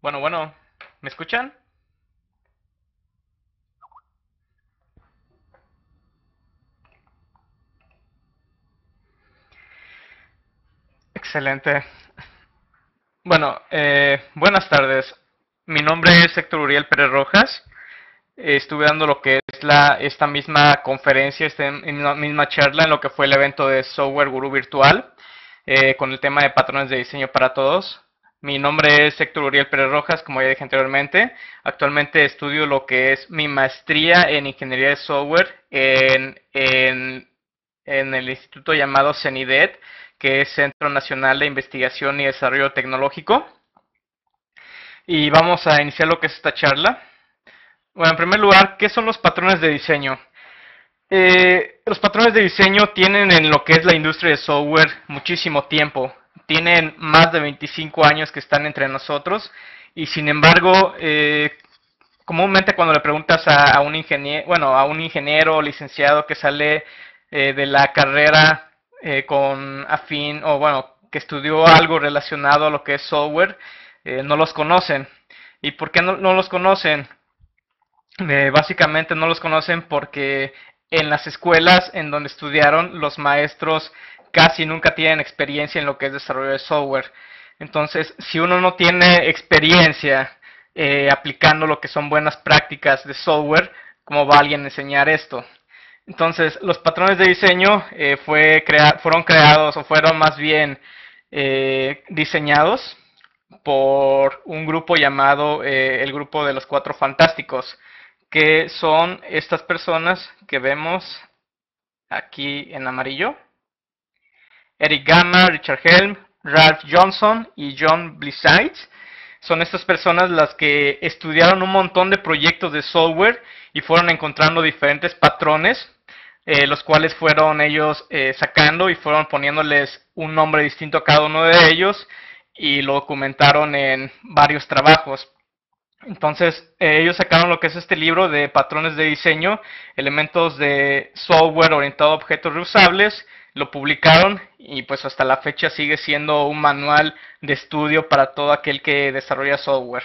Bueno, ¿me escuchan? Excelente. Bueno, buenas tardes. Mi nombre es Héctor Uriel Pérez Rojas. Estuve dando lo que es esta misma conferencia, esta misma charla en lo que fue el evento de Software Guru Virtual, con el tema de patrones de diseño para todos. Mi nombre es Héctor Uriel Pérez Rojas, como ya dije anteriormente. Actualmente estudio lo que es mi maestría en Ingeniería de Software en el instituto llamado CENIDET, que es Centro Nacional de Investigación y Desarrollo Tecnológico. Y vamos a iniciar lo que es esta charla. Bueno, en primer lugar, ¿qué son los patrones de diseño? Los patrones de diseño tienen en lo que es la industria de software muchísimo tiempo. Tienen más de 25 años que están entre nosotros y sin embargo, comúnmente cuando le preguntas a un ingeniero, bueno, a un ingeniero o licenciado que sale de la carrera con afín o bueno, que estudió algo relacionado a lo que es software, no los conocen. ¿Y por qué no los conocen? Básicamente no los conocen porque en las escuelas en donde estudiaron los maestros casi nunca tienen experiencia en lo que es desarrollo de software. Entonces, si uno no tiene experiencia aplicando lo que son buenas prácticas de software, ¿cómo va alguien a enseñar esto? Entonces, los patrones de diseño fueron creados o fueron más bien diseñados por un grupo llamado el Grupo de los Cuatro Fantásticos, que son estas personas que vemos aquí en amarillo: Eric Gamma, Richard Helm, Ralph Johnson y John Blisides. Son estas personas las que estudiaron un montón de proyectos de software y fueron encontrando diferentes patrones, los cuales fueron ellos sacando y fueron poniéndoles un nombre distinto a cada uno de ellos y lo documentaron en varios trabajos. Entonces, ellos sacaron lo que es este libro de patrones de diseño, elementos de software orientado a objetos reusables, lo publicaron y pues hasta la fecha sigue siendo un manual de estudio para todo aquel que desarrolla software.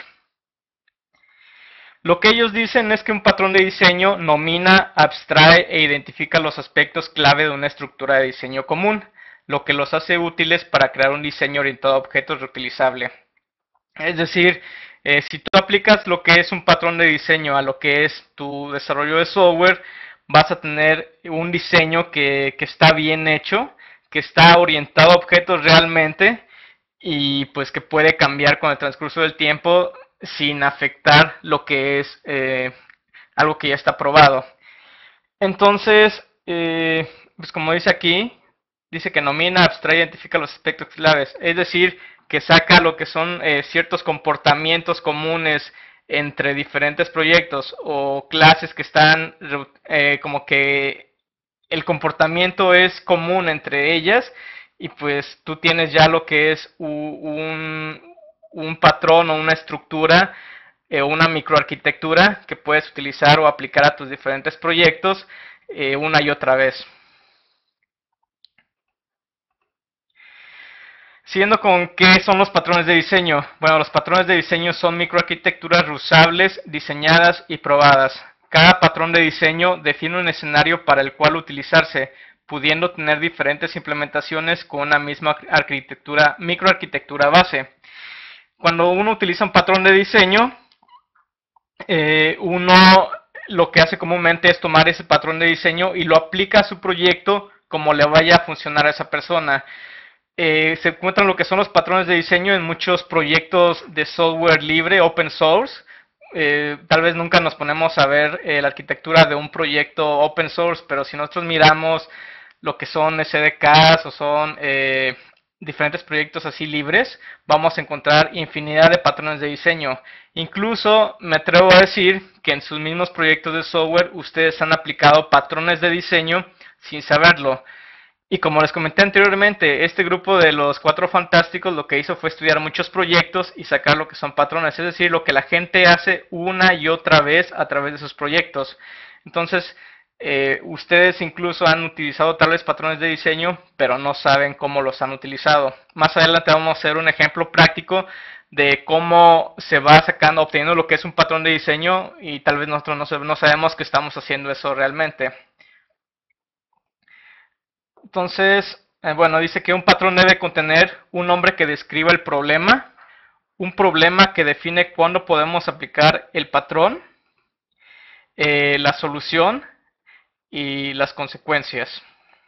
Lo que ellos dicen es que un patrón de diseño nomina, abstrae e identifica los aspectos clave de una estructura de diseño común, lo que los hace útiles para crear un diseño orientado a objetos reutilizable. Es decir, si tú aplicas lo que es un patrón de diseño a lo que es tu desarrollo de software, vas a tener un diseño que está bien hecho, que está orientado a objetos realmente y pues que puede cambiar con el transcurso del tiempo sin afectar lo que es algo que ya está probado. Entonces, pues como dice aquí, dice que nomina, abstrae, identifica los aspectos claves. Es decir, que saca lo que son ciertos comportamientos comunes entre diferentes proyectos o clases que están como que el comportamiento es común entre ellas y pues tú tienes ya lo que es un patrón o una estructura una microarquitectura que puedes utilizar o aplicar a tus diferentes proyectos una y otra vez. Siguiendo con qué son los patrones de diseño. Bueno, los patrones de diseño son microarquitecturas reusables, diseñadas y probadas. Cada patrón de diseño define un escenario para el cual utilizarse, pudiendo tener diferentes implementaciones con una misma arquitectura, microarquitectura base. Cuando uno utiliza un patrón de diseño, uno lo que hace comúnmente es tomar ese patrón de diseño y lo aplica a su proyecto como le vaya a funcionar a esa persona. Se encuentran lo que son los patrones de diseño en muchos proyectos de software libre, open source. Tal vez nunca nos ponemos a ver la arquitectura de un proyecto open source, pero si nosotros miramos lo que son SDKs o son diferentes proyectos así libres, vamos a encontrar infinidad de patrones de diseño. Incluso me atrevo a decir que en sus mismos proyectos de software ustedes han aplicado patrones de diseño sin saberlo. Y como les comenté anteriormente, este grupo de los Cuatro Fantásticos lo que hizo fue estudiar muchos proyectos y sacar lo que son patrones, es decir, lo que la gente hace una y otra vez a través de sus proyectos. Entonces, Ustedes incluso han utilizado tal vez patrones de diseño, pero no saben cómo los han utilizado. Más adelante vamos a hacer un ejemplo práctico de cómo se va sacando, obteniendo lo que es un patrón de diseño y tal vez nosotros no sabemos que estamos haciendo eso realmente. Entonces, bueno, dice que un patrón debe contener un nombre que describa el problema, un problema que define cuándo podemos aplicar el patrón, la solución y las consecuencias.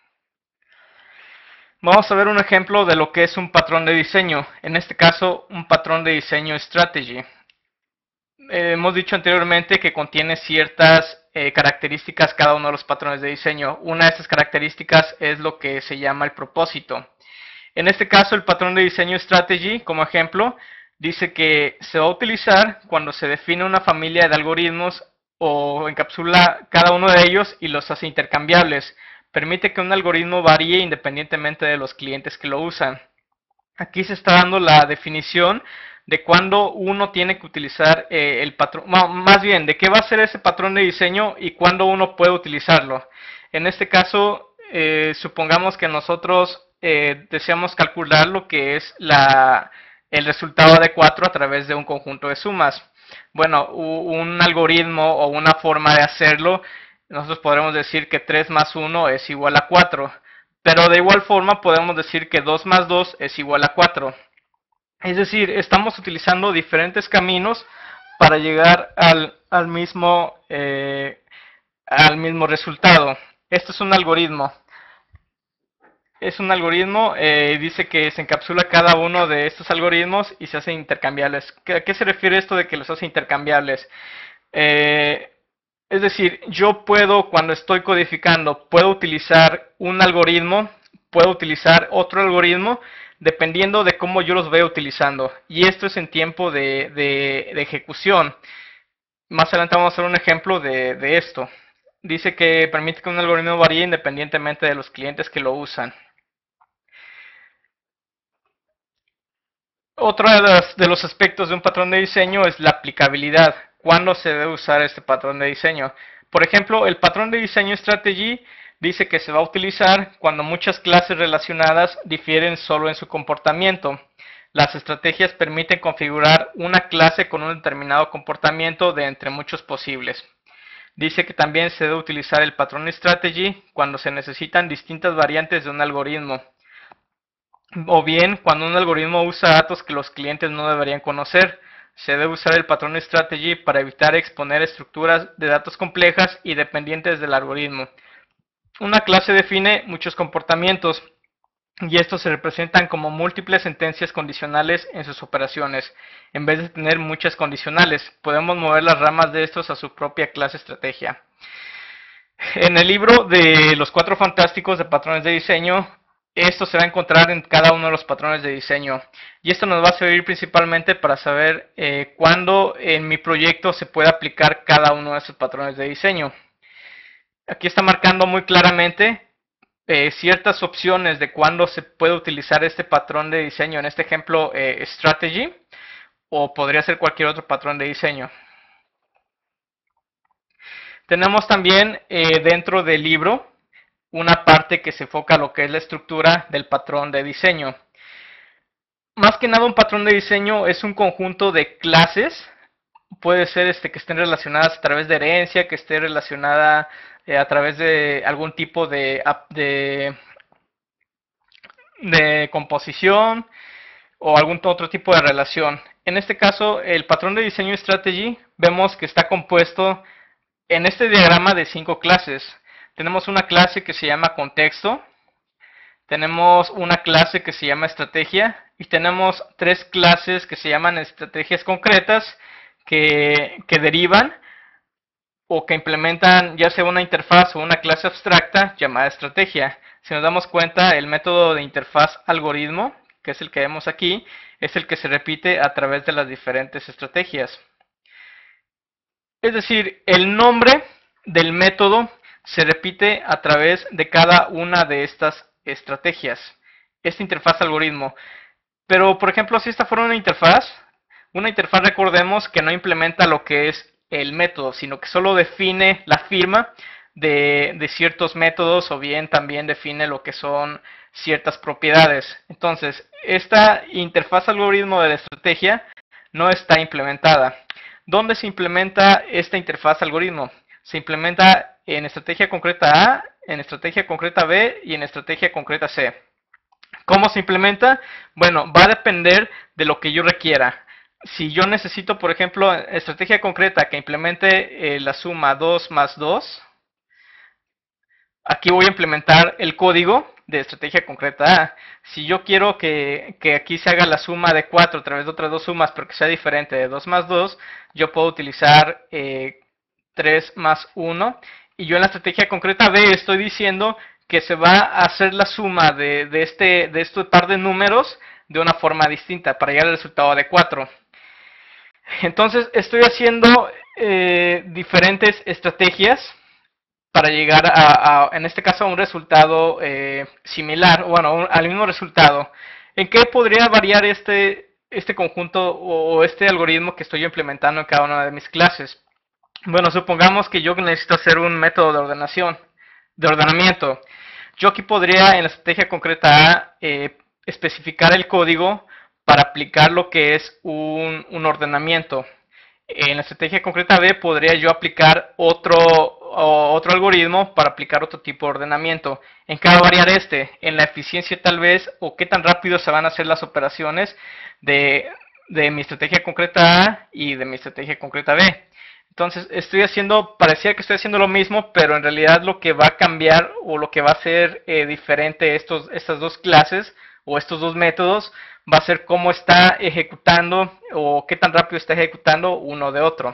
Vamos a ver un ejemplo de lo que es un patrón de diseño, en este caso un patrón de diseño strategy. Hemos dicho anteriormente que contiene ciertas características cada uno de los patrones de diseño. Una de esas características es lo que se llama el propósito. En este caso, el patrón de diseño strategy, como ejemplo, dice que se va a utilizar cuando se define una familia de algoritmos o encapsula cada uno de ellos y los hace intercambiables. Permite que un algoritmo varíe independientemente de los clientes que lo usan. Aquí se está dando la definición de cuándo uno tiene que utilizar el patrón, más bien, de qué va a ser ese patrón de diseño y cuándo uno puede utilizarlo. En este caso, supongamos que nosotros deseamos calcular lo que es el resultado de 4 a través de un conjunto de sumas. Bueno, un algoritmo o una forma de hacerlo, nosotros podremos decir que 3 más 1 es igual a 4. Pero de igual forma podemos decir que 2 más 2 es igual a 4. Es decir, estamos utilizando diferentes caminos para llegar al mismo resultado. Esto es un algoritmo. Dice que se encapsula cada uno de estos algoritmos y se hace intercambiables. ¿A qué se refiere esto de que los hace intercambiables? Es decir, yo puedo, cuando estoy codificando, puedo utilizar un algoritmo, puedo utilizar otro algoritmo, dependiendo de cómo yo los vaya utilizando. Y esto es en tiempo de ejecución. Más adelante vamos a hacer un ejemplo de esto. Dice que permite que un algoritmo varíe independientemente de los clientes que lo usan. Otro de los aspectos de un patrón de diseño es la aplicabilidad. ¿Cuándo se debe usar este patrón de diseño? Por ejemplo, el patrón de diseño strategy dice que se va a utilizar cuando muchas clases relacionadas difieren solo en su comportamiento. Las estrategias permiten configurar una clase con un determinado comportamiento de entre muchos posibles. Dice que también se debe utilizar el patrón strategy cuando se necesitan distintas variantes de un algoritmo. O bien, cuando un algoritmo usa datos que los clientes no deberían conocer, se debe usar el patrón strategy para evitar exponer estructuras de datos complejas y dependientes del algoritmo. Una clase define muchos comportamientos y estos se representan como múltiples sentencias condicionales en sus operaciones. En vez de tener muchas condicionales, podemos mover las ramas de estos a su propia clase estrategia. En el libro de los 4 fantásticos de patrones de diseño, esto se va a encontrar en cada uno de los patrones de diseño. Y esto nos va a servir principalmente para saber cuándo en mi proyecto se puede aplicar cada uno de esos patrones de diseño. Aquí está marcando muy claramente ciertas opciones de cuándo se puede utilizar este patrón de diseño. En este ejemplo, strategy, o podría ser cualquier otro patrón de diseño. Tenemos también dentro del libro una parte que se enfoca a lo que es la estructura del patrón de diseño. Más que nada, un patrón de diseño es un conjunto de clases. Puede ser que estén relacionadas a través de herencia, que esté relacionada a través de algún tipo de composición o algún otro tipo de relación. En este caso, el patrón de diseño strategy, vemos que está compuesto en este diagrama de 5 clases. Tenemos una clase que se llama contexto, tenemos una clase que se llama estrategia y tenemos 3 clases que se llaman estrategias concretas que derivan o que implementan ya sea una interfaz o una clase abstracta llamada estrategia. Si nos damos cuenta, el método de interfaz algoritmo, que es el que vemos aquí, es el que se repite a través de las diferentes estrategias. Es decir, el nombre del método se repite a través de cada una de estas estrategias, esta interfaz algoritmo. Pero, por ejemplo, si esta fuera una interfaz recordemos que no implementa lo que es el método, sino que solo define la firma de ciertos métodos, o bien también define lo que son ciertas propiedades. Entonces, esta interfaz algoritmo de la estrategia no está implementada. ¿Dónde se implementa esta interfaz algoritmo? Se implementa en estrategia concreta A, en estrategia concreta B y en estrategia concreta C. ¿Cómo se implementa? Bueno, va a depender de lo que yo requiera. Si yo necesito, por ejemplo, estrategia concreta que implemente la suma 2 más 2, aquí voy a implementar el código de estrategia concreta A. Si yo quiero que aquí se haga la suma de 4 a través de otras dos sumas, pero que sea diferente de 2 más 2, yo puedo utilizar 3 más 1. Y yo en la estrategia concreta B estoy diciendo que se va a hacer la suma de este par de números de una forma distinta para llegar al resultado de 4. Entonces estoy haciendo diferentes estrategias para llegar en este caso, a un resultado similar, bueno, al mismo resultado. ¿En qué podría variar este conjunto o este algoritmo que estoy implementando en cada una de mis clases? Bueno, supongamos que yo necesito hacer un método de ordenamiento. Yo aquí podría, en la estrategia concreta A, especificar el código para aplicar lo que es un ordenamiento. En la estrategia concreta B podría yo aplicar otro algoritmo para aplicar otro tipo de ordenamiento. ¿En qué va a variar este? En la eficiencia tal vez, o qué tan rápido se van a hacer las operaciones de mi estrategia concreta A y de mi estrategia concreta B. Entonces parecía que estoy haciendo lo mismo, pero en realidad lo que va a cambiar o lo que va a ser diferente estas dos clases o estos dos métodos va a ser cómo está ejecutando o qué tan rápido está ejecutando uno de otro.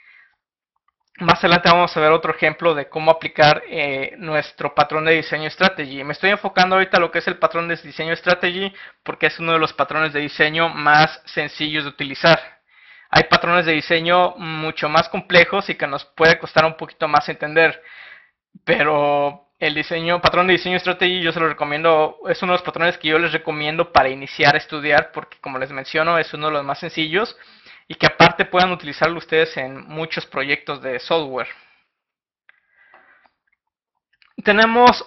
Más adelante vamos a ver otro ejemplo de cómo aplicar nuestro patrón de diseño strategy. Me estoy enfocando ahorita a lo que es el patrón de diseño strategy porque es uno de los patrones de diseño más sencillos de utilizar. Hay patrones de diseño mucho más complejos y que nos puede costar un poquito más entender, pero el patrón de diseño strategy yo se lo recomiendo, es uno de los patrones que yo les recomiendo para iniciar a estudiar porque, como les menciono, es uno de los más sencillos y que aparte puedan utilizarlo ustedes en muchos proyectos de software. Tenemos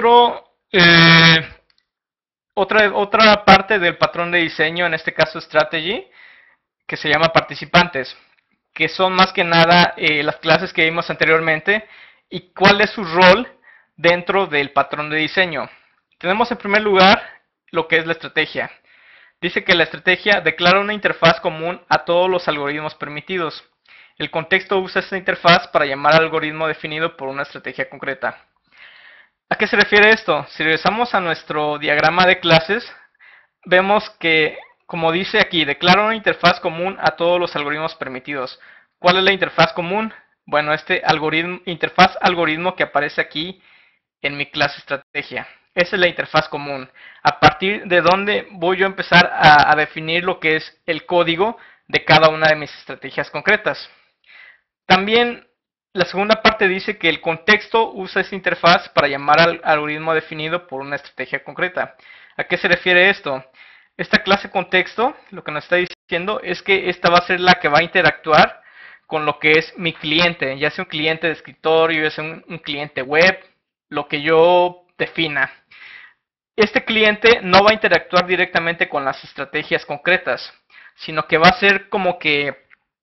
otra parte del patrón de diseño, en este caso strategy, que se llama participantes, que son más que nada las clases que vimos anteriormente y cuál es su rol dentro del patrón de diseño. Tenemos en primer lugar lo que es la estrategia. Dice que la estrategia declara una interfaz común a todos los algoritmos permitidos. El contexto usa esta interfaz para llamar al algoritmo definido por una estrategia concreta. ¿A qué se refiere esto? Si regresamos a nuestro diagrama de clases, vemos que, como dice aquí, declara una interfaz común a todos los algoritmos permitidos. ¿Cuál es la interfaz común? Bueno, interfaz algoritmo que aparece aquí en mi clase estrategia. Esa es la interfaz común. A partir de donde voy yo a empezar a definir lo que es el código de cada una de mis estrategias concretas. También la segunda parte dice que el contexto usa esa interfaz para llamar al algoritmo definido por una estrategia concreta. ¿A qué se refiere esto? Esta clase contexto, lo que nos está diciendo es que esta va a ser la que va a interactuar con lo que es mi cliente, ya sea un cliente de escritorio, ya sea un cliente web, lo que yo defina. Este cliente no va a interactuar directamente con las estrategias concretas, sino que va a ser como que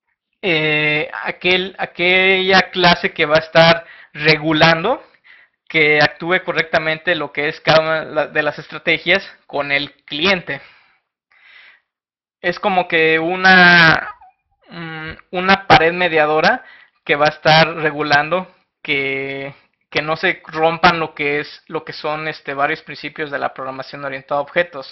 aquella clase que va a estar regulando que actúe correctamente lo que es cada una de las estrategias con el cliente. Es como que una pared mediadora que va a estar regulando que no se rompan lo que son varios principios de la programación orientada a objetos.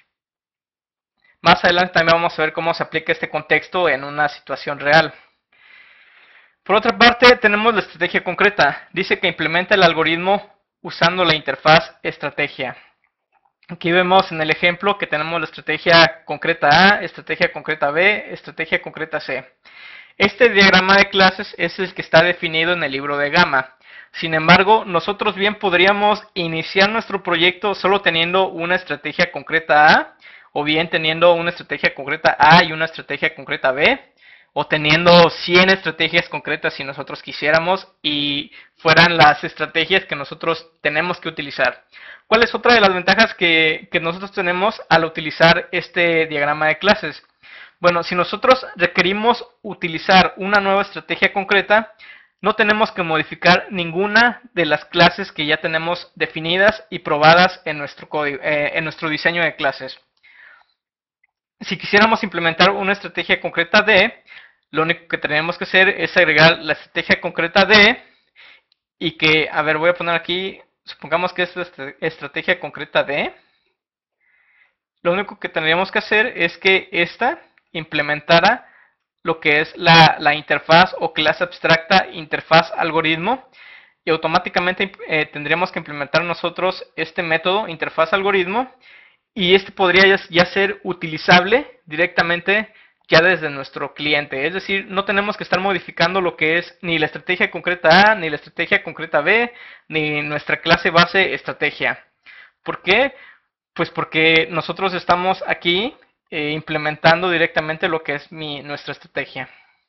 Más adelante también vamos a ver cómo se aplica este contexto en una situación real. Por otra parte, tenemos la estrategia concreta. Dice que implementa el algoritmo usando la interfaz estrategia. Aquí vemos en el ejemplo que tenemos la estrategia concreta A, estrategia concreta B, estrategia concreta C. Este diagrama de clases es el que está definido en el libro de Gama. Sin embargo, nosotros bien podríamos iniciar nuestro proyecto solo teniendo una estrategia concreta A, o bien teniendo una estrategia concreta A y una estrategia concreta B, o teniendo 100 estrategias concretas si nosotros quisiéramos y fueran las estrategias que nosotros tenemos que utilizar. ¿Cuál es otra de las ventajas que nosotros tenemos al utilizar este diagrama de clases? Bueno, si nosotros requerimos utilizar una nueva estrategia concreta, no tenemos que modificar ninguna de las clases que ya tenemos definidas y probadas en nuestro código, en nuestro diseño de clases. Si quisiéramos implementar una estrategia concreta de, lo único que tenemos que hacer es agregar la estrategia concreta de y que, a ver, voy a poner aquí, supongamos que es la estrategia concreta de. Lo único que tendríamos que hacer es que esta implementara lo que es la interfaz o clase abstracta interfaz algoritmo y automáticamente tendríamos que implementar nosotros este método interfaz algoritmo y este podría ya ser utilizable directamente ya desde nuestro cliente. Es decir, no tenemos que estar modificando lo que es ni la estrategia concreta A, ni la estrategia concreta B, ni nuestra clase base estrategia. ¿Por qué? Pues porque nosotros estamos aquí implementando directamente lo que es nuestra estrategia.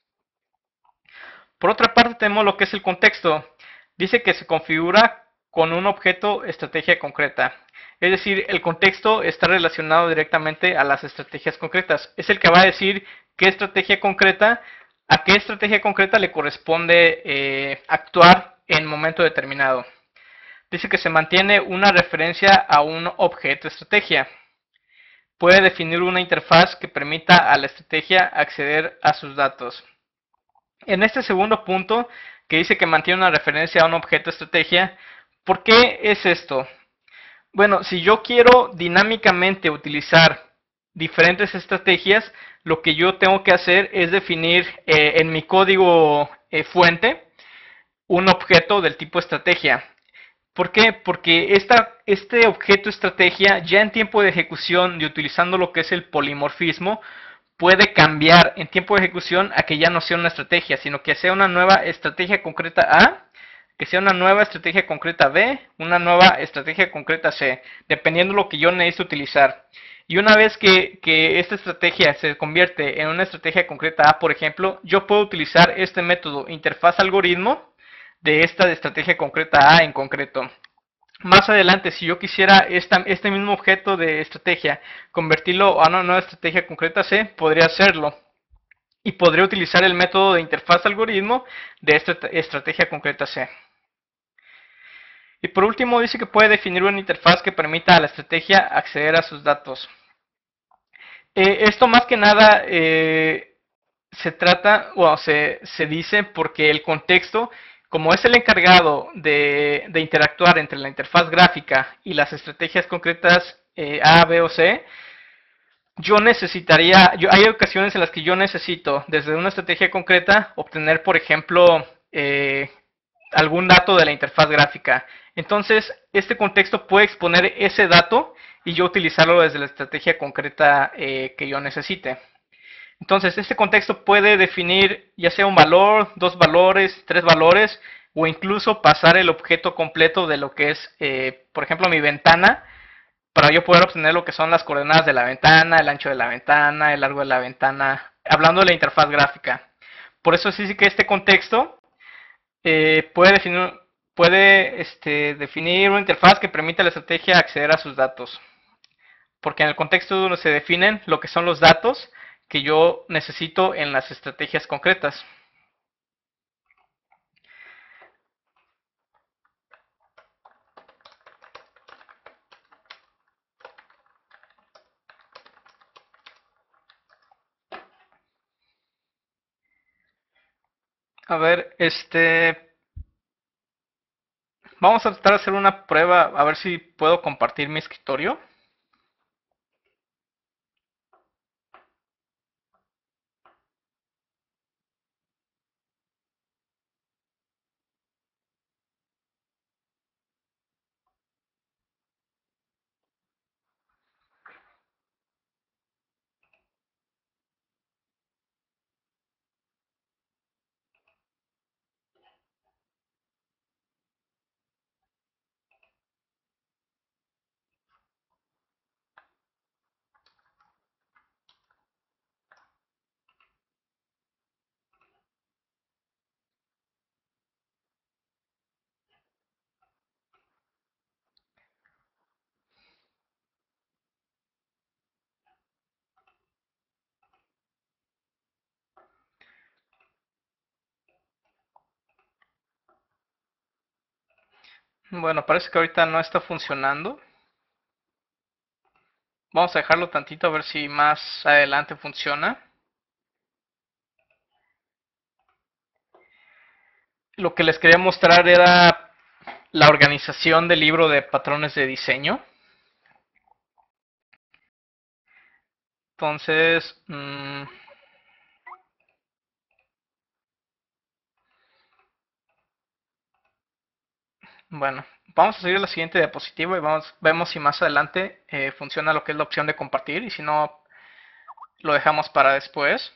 Por otra parte tenemos lo que es el contexto. Dice que se configura con un objeto estrategia concreta. Es decir, el contexto está relacionado directamente a las estrategias concretas. Es el que va a decir qué estrategia concreta, a qué estrategia concreta le corresponde actuar en momento determinado. Dice que se mantiene una referencia a un objeto estrategia. Puede definir una interfaz que permita a la estrategia acceder a sus datos. En este segundo punto, que dice que mantiene una referencia a un objeto estrategia, ¿por qué es esto? Bueno, si yo quiero dinámicamente utilizar diferentes estrategias, lo que yo tengo que hacer es definir en mi código fuente un objeto del tipo estrategia. ¿Por qué? Porque este objeto estrategia ya en tiempo de ejecución y utilizando lo que es el polimorfismo puede cambiar en tiempo de ejecución a que ya no sea una estrategia, sino que sea una nueva estrategia concreta A, que sea una nueva estrategia concreta B, una nueva estrategia concreta C, dependiendo de lo que yo necesite utilizar. Y una vez que esta estrategia se convierte en una estrategia concreta A, por ejemplo, yo puedo utilizar este método interfaz algoritmo de esta estrategia concreta A en concreto. Más adelante, si yo quisiera este mismo objeto de estrategia convertirlo a una nueva estrategia concreta C, podría hacerlo. Y podría utilizar el método de interfaz algoritmo de esta estrategia concreta C. Y por último, dice que puede definir una interfaz que permita a la estrategia acceder a sus datos. Esto más que nada se trata, o se dice porque el contexto, como es el encargado de interactuar entre la interfaz gráfica y las estrategias concretas A, B o C, hay ocasiones en las que yo necesito, desde una estrategia concreta, obtener, por ejemplo, algún dato de la interfaz gráfica. Entonces, este contexto puede exponer ese dato y yo utilizarlo desde la estrategia concreta que yo necesite. Entonces, este contexto puede definir ya sea un valor, dos valores, tres valores, o incluso pasar el objeto completo de lo que es, por ejemplo, mi ventana, para yo poder obtener lo que son las coordenadas de la ventana, el ancho de la ventana, el largo de la ventana, hablando de la interfaz gráfica. Por eso sí que este contexto puede definir una interfaz que permita a la estrategia acceder a sus datos. Porque en el contexto donde se definen lo que son los datos que yo necesito en las estrategias concretas. A ver, vamos a tratar de hacer una prueba, a ver si puedo compartir mi escritorio. Bueno, parece que ahorita no está funcionando. Vamos a dejarlo tantito a ver si más adelante funciona. Lo que les quería mostrar era la organización del libro de patrones de diseño. Entonces, bueno, vamos a seguir a la siguiente diapositiva y vemos si más adelante funciona lo que es la opción de compartir y si no, lo dejamos para después.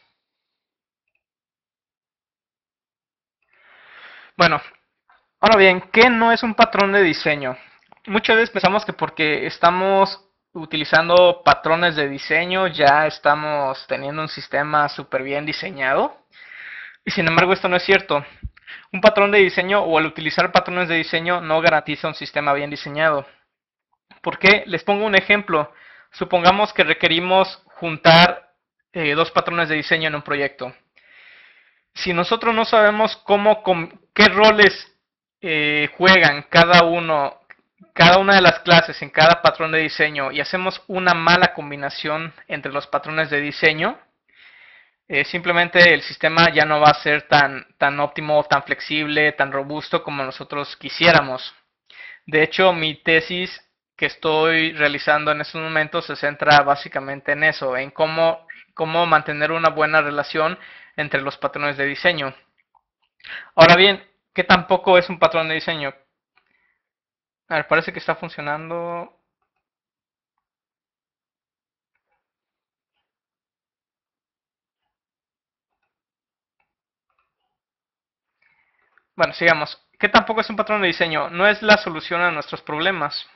Bueno, ahora bien, ¿qué no es un patrón de diseño? Muchas veces pensamos que porque estamos utilizando patrones de diseño ya estamos teniendo un sistema súper bien diseñado. Y sin embargo esto no es cierto. Un patrón de diseño o al utilizar patrones de diseño no garantiza un sistema bien diseñado. ¿Por qué? Les pongo un ejemplo. Supongamos que requerimos juntar dos patrones de diseño en un proyecto. Si nosotros no sabemos qué roles juegan cada una de las clases en cada patrón de diseño y hacemos una mala combinación entre los patrones de diseño, simplemente el sistema ya no va a ser tan óptimo, tan flexible, tan robusto como nosotros quisiéramos. De hecho, mi tesis que estoy realizando en estos momentos se centra básicamente en eso, en cómo mantener una buena relación entre los patrones de diseño. Ahora bien, ¿qué tampoco es un patrón de diseño? A ver, parece que está funcionando. Bueno, sigamos. ¿Qué tampoco es un patrón de diseño? No es la solución a nuestros problemas.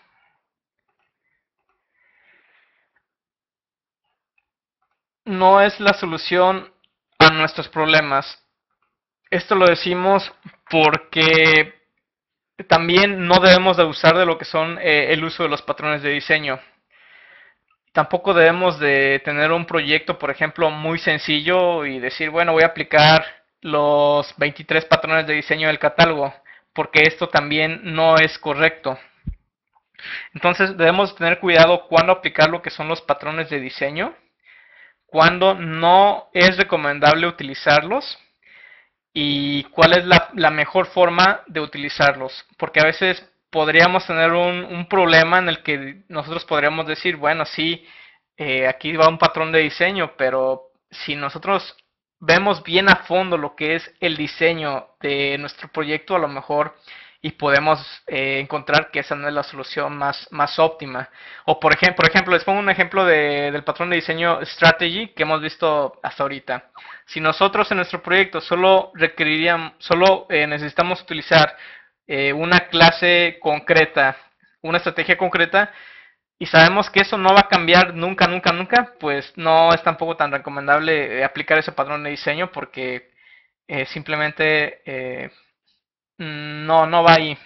No es la solución a nuestros problemas. Esto lo decimos porque también no debemos de abusar de lo que son el uso de los patrones de diseño. Tampoco debemos de tener un proyecto, por ejemplo, muy sencillo y decir, bueno, voy a aplicar los 23 patrones de diseño del catálogo, porque esto también no es correcto. Entonces debemos tener cuidado cuando aplicar lo que son los patrones de diseño, cuando no es recomendable utilizarlos y cuál es la mejor forma de utilizarlos. Porque a veces podríamos tener un problema en el que nosotros podríamos decir, bueno, sí, aquí va un patrón de diseño, pero si nosotros vemos bien a fondo lo que es el diseño de nuestro proyecto, a lo mejor y podemos encontrar que esa no es la solución más óptima. O por ejemplo, les pongo un ejemplo del patrón de diseño Strategy que hemos visto hasta ahorita. Si nosotros en nuestro proyecto solo necesitamos utilizar una clase concreta, una estrategia concreta, y sabemos que eso no va a cambiar nunca, nunca, nunca, pues no es tampoco tan recomendable aplicar ese patrón de diseño porque simplemente no va ahí.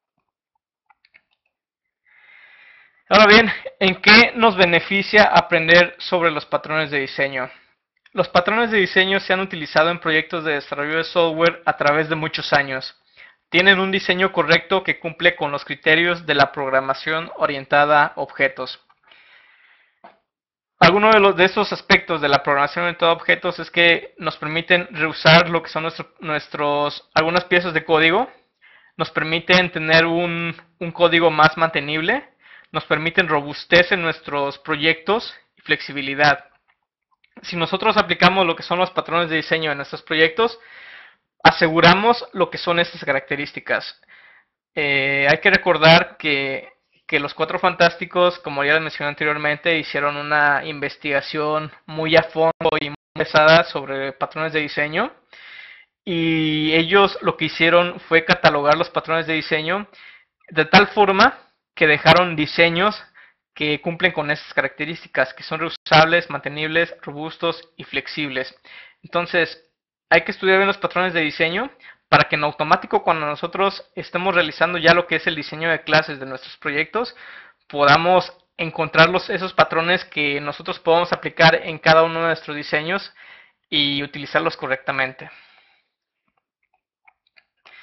Ahora bien, ¿en qué nos beneficia aprender sobre los patrones de diseño? Los patrones de diseño se han utilizado en proyectos de desarrollo de software a través de muchos años. Tienen un diseño correcto que cumple con los criterios de la programación orientada a objetos. Algunos de estos aspectos de la programación orientada a objetos es que nos permiten reusar lo que son algunas piezas de código, nos permiten tener un código más mantenible, nos permiten robustez en nuestros proyectos y flexibilidad. Si nosotros aplicamos lo que son los patrones de diseño en nuestros proyectos, aseguramos lo que son estas características. Hay que recordar que los Cuatro Fantásticos, como ya les mencioné anteriormente, hicieron una investigación muy a fondo y muy pesada sobre patrones de diseño. Y ellos lo que hicieron fue catalogar los patrones de diseño de tal forma que dejaron diseños que cumplen con estas características, que son reusables, mantenibles, robustos y flexibles. Entonces, hay que estudiar bien los patrones de diseño para que en automático cuando nosotros estemos realizando ya lo que es el diseño de clases de nuestros proyectos, podamos encontrar esos patrones que nosotros podamos aplicar en cada uno de nuestros diseños y utilizarlos correctamente.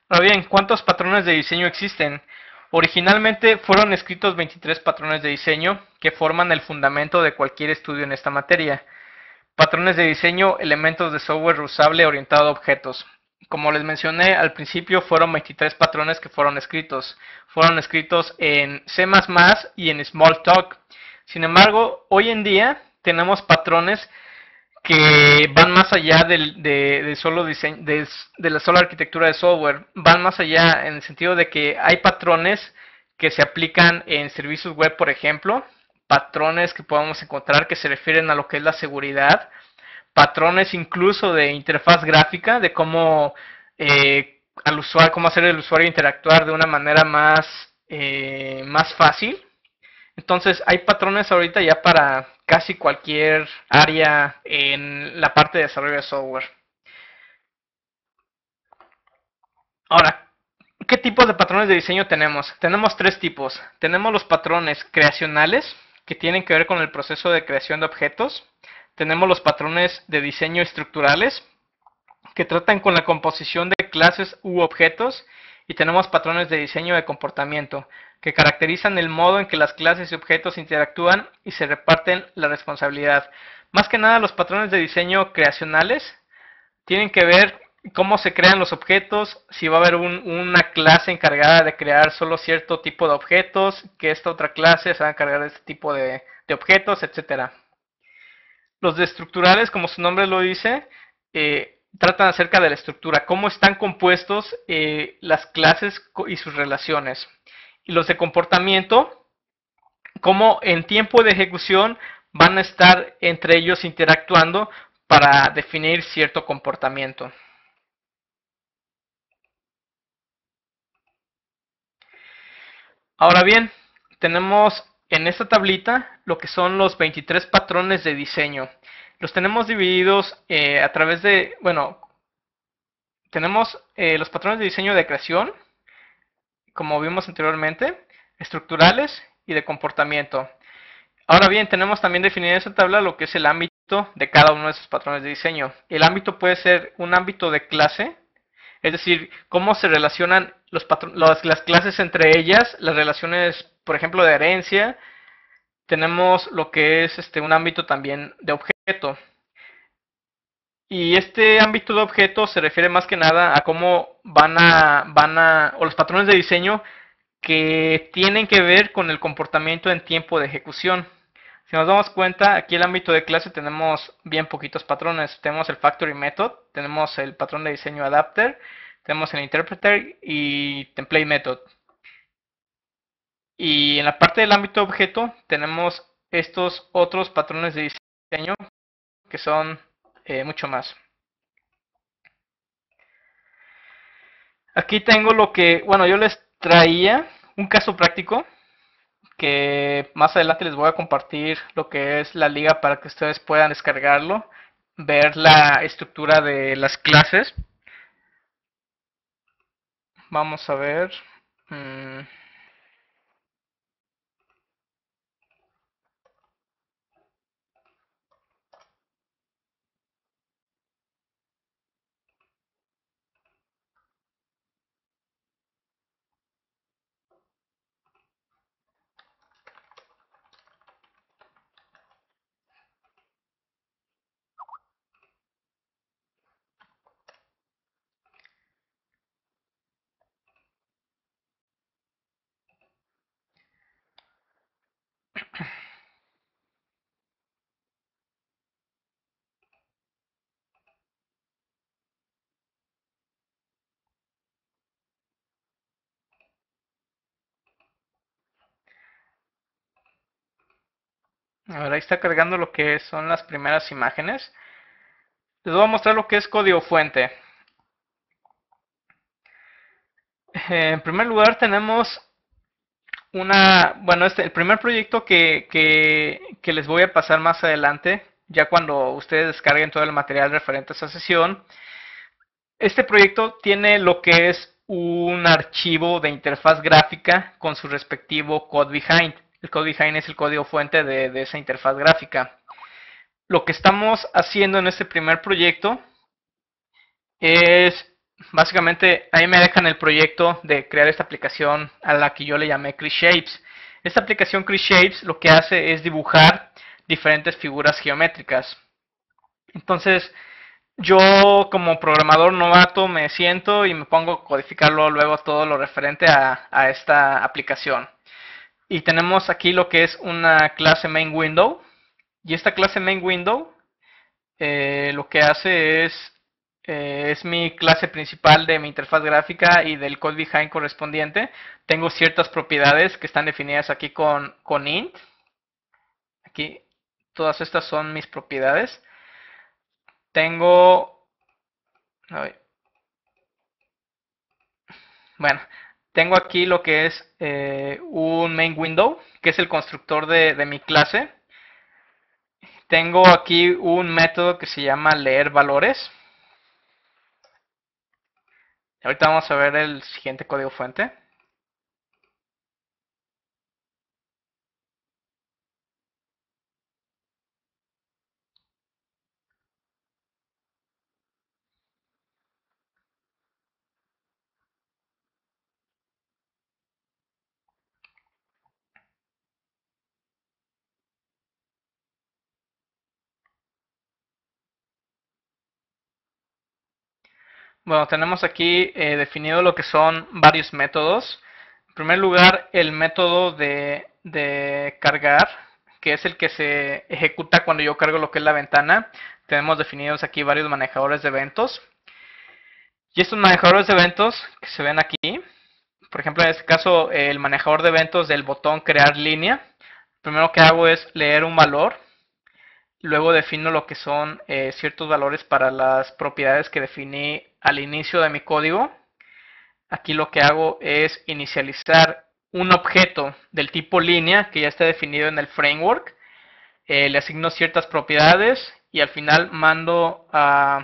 Ahora bien, ¿cuántos patrones de diseño existen? Originalmente fueron escritos 23 patrones de diseño que forman el fundamento de cualquier estudio en esta materia. Patrones de diseño, elementos de software reusable orientado a objetos. Como les mencioné al principio, fueron 23 patrones que fueron escritos. Fueron escritos en C++ y en Smalltalk. Sin embargo, hoy en día tenemos patrones que van más allá de solo diseño, de la sola arquitectura de software. Van más allá en el sentido de que hay patrones que se aplican en servicios web, por ejemplo. Patrones que podemos encontrar que se refieren a lo que es la seguridad, patrones incluso de interfaz gráfica, de cómo al usuario, cómo hacer el usuario interactuar de una manera más fácil. Entonces hay patrones ahorita ya para casi cualquier área en la parte de desarrollo de software. Ahora, ¿qué tipos de patrones de diseño tenemos? Tenemos tres tipos. Tenemos los patrones creacionales, que tienen que ver con el proceso de creación de objetos. Tenemos los patrones de diseño estructurales, que tratan con la composición de clases u objetos. Y tenemos patrones de diseño de comportamiento, que caracterizan el modo en que las clases y objetos interactúan y se reparten la responsabilidad. Más que nada, los patrones de diseño creacionales tienen que ver cómo se crean los objetos, si va a haber una clase encargada de crear solo cierto tipo de objetos, que esta otra clase se va a encargar de este tipo de objetos, etcétera. Los de estructurales, como su nombre lo dice, tratan acerca de la estructura, cómo están compuestos las clases y sus relaciones. Y los de comportamiento, cómo en tiempo de ejecución van a estar entre ellos interactuando para definir cierto comportamiento. Ahora bien, tenemos en esta tablita lo que son los 23 patrones de diseño. Los tenemos divididos a través de, bueno, tenemos los patrones de diseño de creación, como vimos anteriormente, estructurales y de comportamiento. Ahora bien, tenemos también definido en esta tabla lo que es el ámbito de cada uno de esos patrones de diseño. El ámbito puede ser un ámbito de clase, es decir, cómo se relacionan las clases entre ellas, las relaciones, por ejemplo, de herencia. Tenemos lo que es un ámbito también de objeto. Y este ámbito de objeto se refiere más que nada a cómo o los patrones de diseño que tienen que ver con el comportamiento en tiempo de ejecución. Si nos damos cuenta, aquí en el ámbito de clase tenemos bien poquitos patrones. Tenemos el Factory Method, tenemos el patrón de diseño Adapter, tenemos el Interpreter y Template Method. Y en la parte del ámbito de objeto tenemos estos otros patrones de diseño que son mucho más. Aquí tengo lo que, bueno, yo les traía un caso práctico que más adelante les voy a compartir lo que es la liga para que ustedes puedan descargarlo, ver la estructura de las clases. Vamos a ver. A ver, ahí está cargando lo que son las primeras imágenes. Les voy a mostrar lo que es código fuente. En primer lugar tenemos bueno, el primer proyecto que les voy a pasar más adelante, ya cuando ustedes descarguen todo el material referente a esa sesión. Este proyecto tiene lo que es un archivo de interfaz gráfica con su respectivo code behind. El code behind es el código fuente de esa interfaz gráfica. Lo que estamos haciendo en este primer proyecto es básicamente ahí me dejan el proyecto de crear esta aplicación a la que yo le llamé CreaShapes. Esta aplicación CreaShapes lo que hace es dibujar diferentes figuras geométricas. Entonces, yo como programador novato me siento y me pongo a codificarlo luego todo lo referente a esta aplicación. Y tenemos aquí lo que es una clase main window. Y esta clase main window lo que hace es mi clase principal de mi interfaz gráfica y del code behind correspondiente. Tengo ciertas propiedades que están definidas aquí con int. Aquí todas estas son mis propiedades. Tengo... Bueno, tengo aquí lo que es un main window, que es el constructor de mi clase. Tengo aquí un método que se llama leer valores. Ahorita vamos a ver el siguiente código fuente. Bueno, tenemos aquí definido lo que son varios métodos. En primer lugar, el método de cargar, que es el que se ejecuta cuando yo cargo lo que es la ventana. Tenemos definidos aquí varios manejadores de eventos. Y estos manejadores de eventos que se ven aquí, por ejemplo, en este caso, el manejador de eventos del botón crear línea. Lo primero que hago es leer un valor. Luego defino lo que son ciertos valores para las propiedades que definí al inicio de mi código. Aquí lo que hago es inicializar un objeto del tipo línea que ya está definido en el framework. Le asigno ciertas propiedades y al final mando a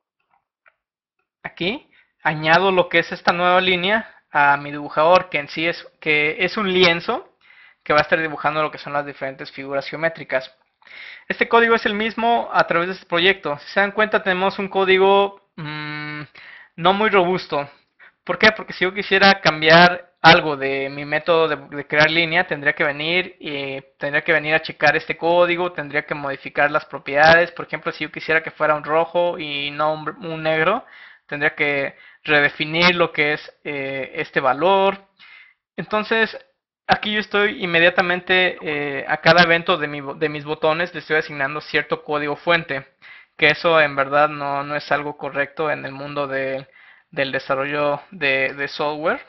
aquí, añado lo que es esta nueva línea a mi dibujador, que en sí es un lienzo que va a estar dibujando lo que son las diferentes figuras geométricas. Este código es el mismo a través de este proyecto. Si se dan cuenta, tenemos un código no muy robusto. ¿Por qué? Porque si yo quisiera cambiar algo de mi método de crear línea, tendría que venir a checar este código, tendría que modificar las propiedades. Por ejemplo, si yo quisiera que fuera un rojo y no un negro, tendría que redefinir lo que es este valor. Entonces, aquí yo estoy inmediatamente a cada evento de mis botones le estoy asignando cierto código fuente, que eso en verdad no es algo correcto en el mundo del desarrollo de software.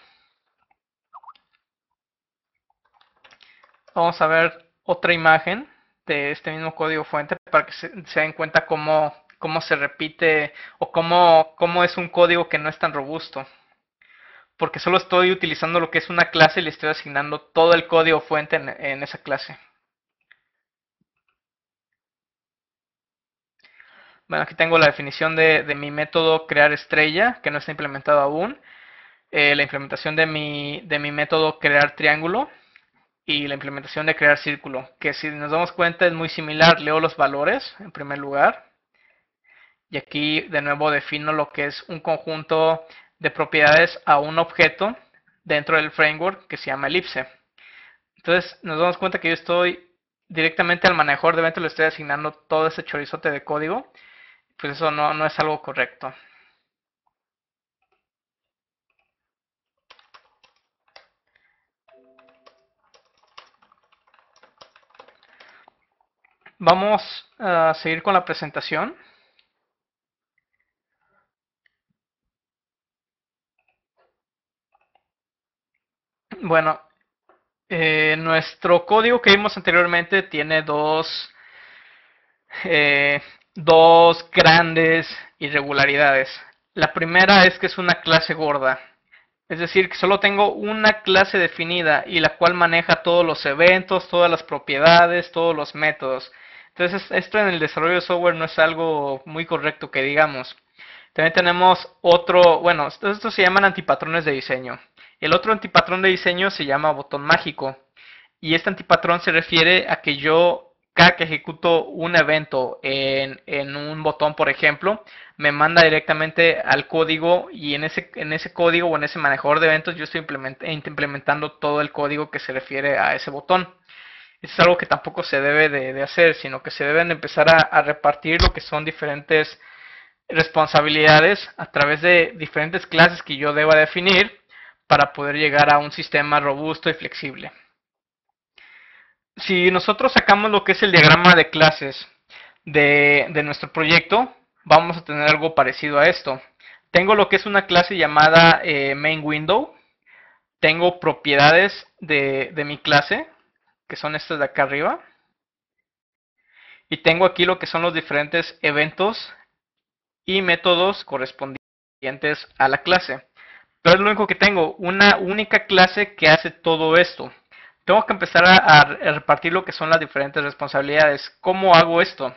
Vamos a ver otra imagen de este mismo código fuente para que se den cuenta cómo se repite o cómo es un código que no es tan robusto. Porque solo estoy utilizando lo que es una clase y le estoy asignando todo el código fuente en esa clase. Bueno, aquí tengo la definición de mi método crear estrella, que no está implementado aún. La implementación de mi método crear triángulo. Y la implementación de crear círculo, que si nos damos cuenta es muy similar. Leo los valores en primer lugar. Y aquí de nuevo defino lo que es un conjunto de propiedades a un objeto dentro del framework que se llama elipse. Entonces nos damos cuenta que yo estoy directamente al manejador de eventos, le estoy asignando todo ese chorizote de código. Pues eso no es algo correcto. Vamos a seguir con la presentación. Bueno, nuestro código que vimos anteriormente tiene dos grandes irregularidades. La primera es que es una clase gorda. Es decir, que solo tengo una clase definida y la cual maneja todos los eventos, todas las propiedades, todos los métodos. Entonces, esto en el desarrollo de software no es algo muy correcto que digamos. También tenemos otro, bueno, estos se llaman antipatrones de diseño. El otro antipatrón de diseño se llama botón mágico. Y este antipatrón se refiere a que yo cada que ejecuto un evento en un botón, por ejemplo, me manda directamente al código, y en ese código o en ese manejador de eventos yo estoy implementando todo el código que se refiere a ese botón. Eso es algo que tampoco se debe de hacer, sino que se deben empezar a repartir lo que son diferentes responsabilidades a través de diferentes clases que yo deba definir para poder llegar a un sistema robusto y flexible. Si nosotros sacamos lo que es el diagrama de clases de nuestro proyecto, vamos a tener algo parecido a esto. Tengo lo que es una clase llamada main window. Tengo propiedades de mi clase, que son estas de acá arriba. Y tengo aquí lo que son los diferentes eventos y métodos correspondientes a la clase. Pero es lo único que tengo, una única clase que hace todo esto. Tengo que empezar a repartir lo que son las diferentes responsabilidades. ¿Cómo hago esto?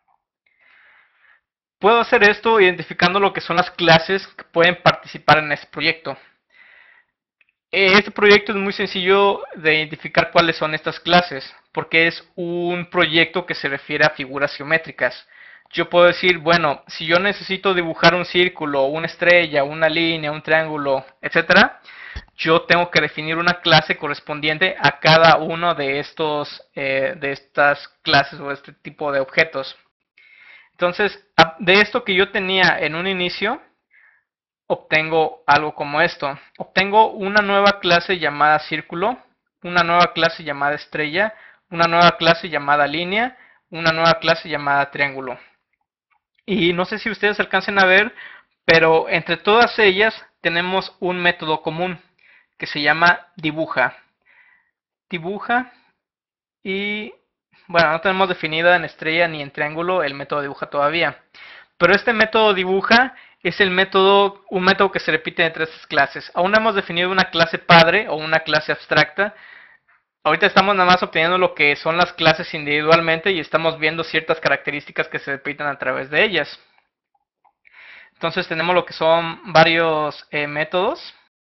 Puedo hacer esto identificando lo que son las clases que pueden participar en este proyecto. Este proyecto es muy sencillo de identificar cuáles son estas clases, porque es un proyecto que se refiere a figuras geométricas. Yo puedo decir, bueno, si yo necesito dibujar un círculo, una estrella, una línea, un triángulo, etcétera, yo tengo que definir una clase correspondiente a cada uno de estas clases o este tipo de objetos. Entonces, de esto que yo tenía en un inicio, obtengo algo como esto. Obtengo una nueva clase llamada círculo, una nueva clase llamada estrella, una nueva clase llamada línea, una nueva clase llamada triángulo. Y no sé si ustedes alcancen a ver, pero entre todas ellas tenemos un método común que se llama dibuja. Dibuja y, bueno, no tenemos definida en estrella ni en triángulo el método dibuja todavía. Pero este método dibuja es un método que se repite entre estas clases. Aún no hemos definido una clase padre o una clase abstracta. Ahorita estamos nada más obteniendo lo que son las clases individualmente y estamos viendo ciertas características que se repiten a través de ellas. Entonces tenemos lo que son varios métodos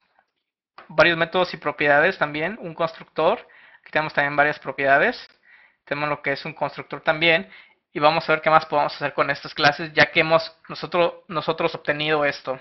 y propiedades también. Un constructor, aquí tenemos también varias propiedades. Tenemos lo que es un constructor también. Y vamos a ver qué más podemos hacer con estas clases, ya que hemos nosotros obtenido esto.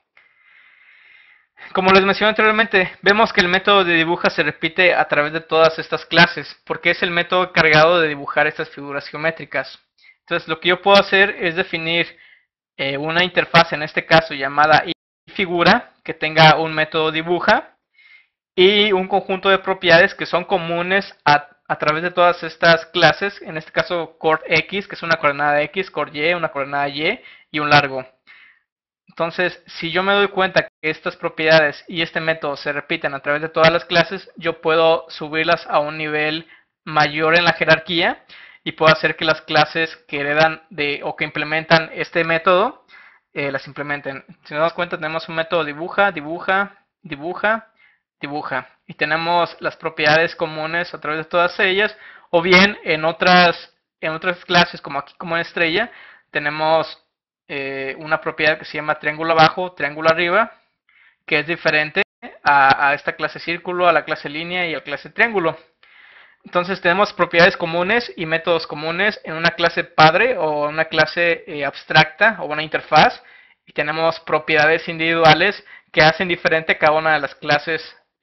Como les mencioné anteriormente, vemos que el método de dibuja se repite a través de todas estas clases, porque es el método encargado de dibujar estas figuras geométricas. Entonces, lo que yo puedo hacer es definir una interfaz, en este caso llamada figura, que tenga un método dibuja y un conjunto de propiedades que son comunes a través de todas estas clases, en este caso coord X, que es una coordenada X, coord Y, una coordenada Y y un largo. Entonces, si yo me doy cuenta que estas propiedades y este método se repiten a través de todas las clases, yo puedo subirlas a un nivel mayor en la jerarquía y puedo hacer que las clases que heredan o que implementan este método las implementen. Si nos damos cuenta, tenemos un método dibuja, dibuja, dibuja, dibuja. Y tenemos las propiedades comunes a través de todas ellas, o bien en otras clases, como aquí como en estrella, tenemos una propiedad que se llama triángulo abajo, triángulo arriba, que es diferente a esta clase círculo, a la clase línea y a la clase triángulo. Entonces tenemos propiedades comunes y métodos comunes en una clase padre o una clase abstracta o una interfaz, y tenemos propiedades individuales que hacen diferente cada una de las clases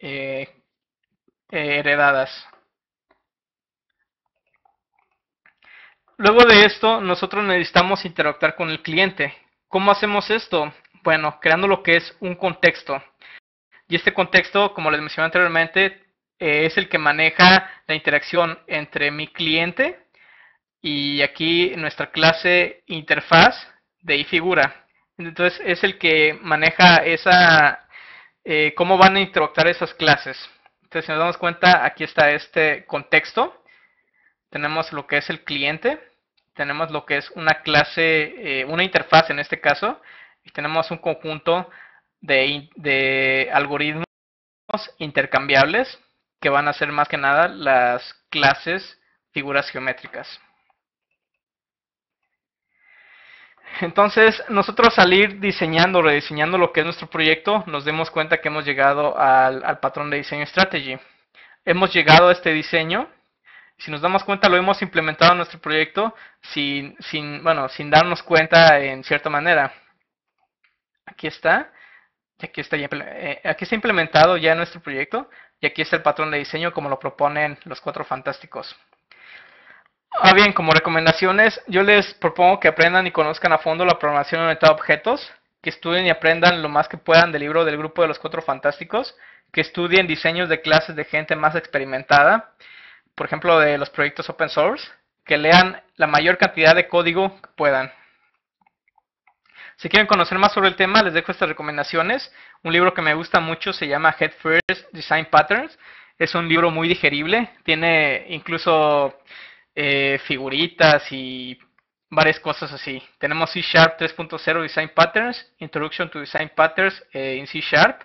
heredadas. Luego de esto, nosotros necesitamos interactuar con el cliente. ¿Cómo hacemos esto? Bueno, creando lo que es un contexto. Y este contexto, como les mencioné anteriormente, es el que maneja la interacción entre mi cliente y aquí nuestra clase interfaz de iFigura. Entonces es el que maneja cómo van a interactuar esas clases. Entonces, si nos damos cuenta, aquí está este contexto. Tenemos lo que es el cliente, tenemos lo que es una clase, una interfaz en este caso, y tenemos un conjunto de algoritmos intercambiables que van a ser más que nada las clases figuras geométricas. Entonces, nosotros al ir diseñando, rediseñando lo que es nuestro proyecto, nos demos cuenta que hemos llegado al patrón de diseño strategy. Hemos llegado a este diseño. Si nos damos cuenta, lo hemos implementado en nuestro proyecto sin darnos cuenta en cierta manera. Aquí está. Aquí está implementado ya nuestro proyecto y aquí está el patrón de diseño como lo proponen los Cuatro Fantásticos. Bien, como recomendaciones, yo les propongo que aprendan y conozcan a fondo la programación orientada a objetos, que estudien y aprendan lo más que puedan del libro del grupo de los Cuatro Fantásticos, que estudien diseños de clases de gente más experimentada, por ejemplo de los proyectos open source, que lean la mayor cantidad de código que puedan. Si quieren conocer más sobre el tema, les dejo estas recomendaciones. Un libro que me gusta mucho se llama Head First Design Patterns. Es un libro muy digerible, tiene incluso figuritas y varias cosas así. Tenemos C Sharp 3.0 Design Patterns, Introduction to Design Patterns in C Sharp.